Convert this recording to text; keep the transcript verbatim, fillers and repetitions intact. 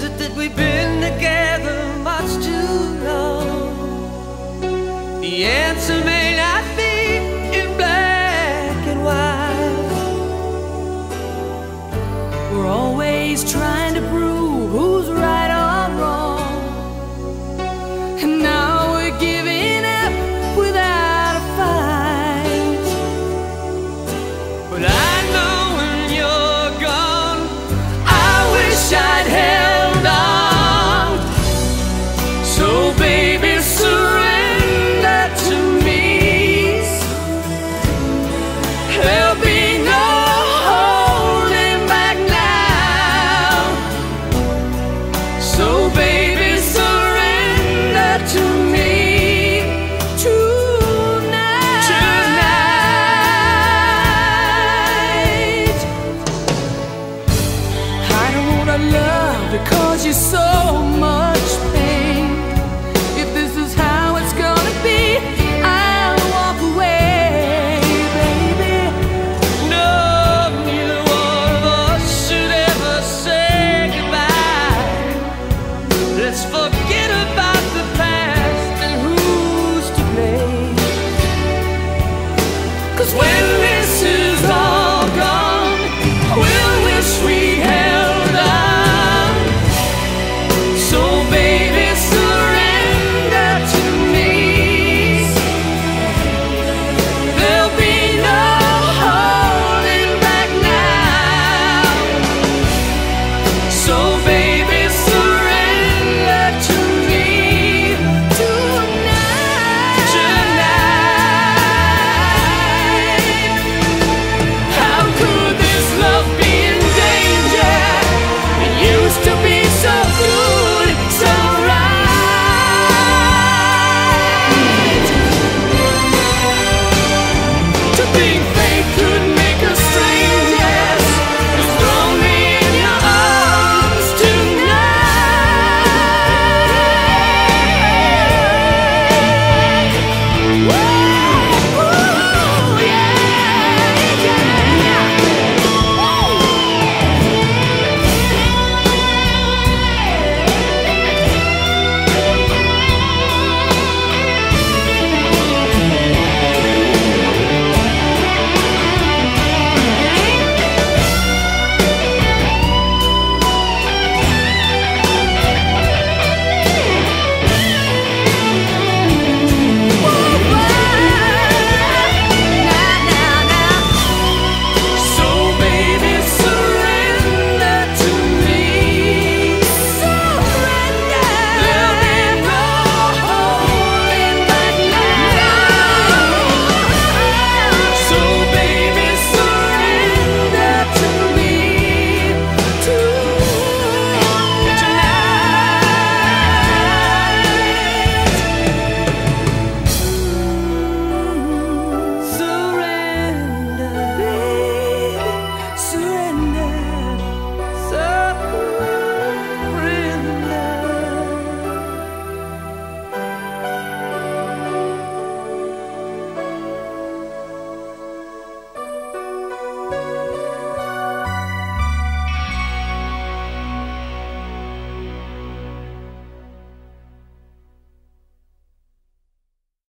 it that we've been together much too long? The answer may not be in black and white. We're always trying to prove who's right or wrong, and now we're giving up without a fight. But I know when you're gone, I wish I'd held on. So baby, surrender to me. There'll be no holding back now. So baby, surrender to me tonight. Tonight. I don't wanna love to cause you so much pain. If this is how it's gonna be, I'll walk away, baby. No, neither one of us should ever say goodbye. Let's forget